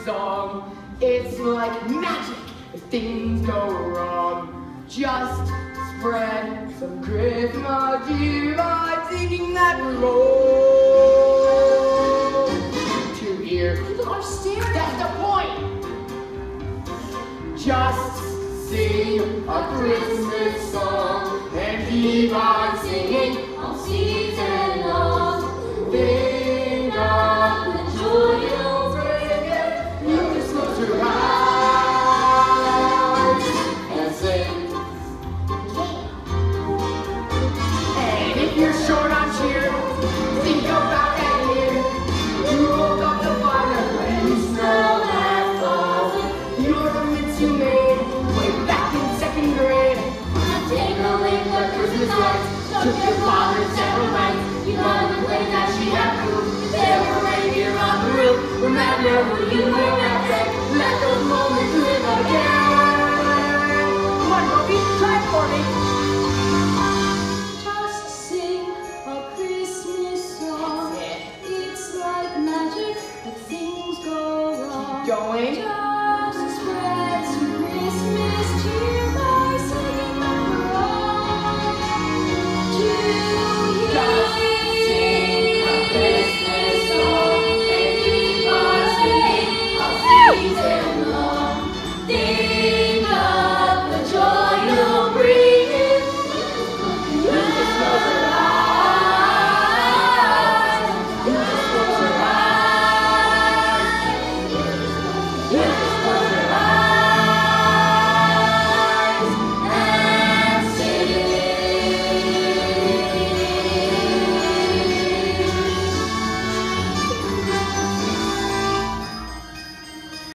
song. It's like magic if things go wrong. Just spread some Christmas cheer by singing that roll. To hear people are staring. That's the point. Just sing a Christmas song and keep on singing all season long. Think of the joy you'll bring it. You just close your eyes and sing. And if you're short on cheer, think about that year. You woke up the fire when snow had fallen. The ornaments you made way back in second grade. Tingling the Christmas lights, took your father's several nights. You know the way that she had proved. There were reindeer on the roof. Remember who you were that day. Let those moments live again. Come on, Jovie, try it for me. Just sing a Christmas song. It's like magic if things go wrong. Keep going.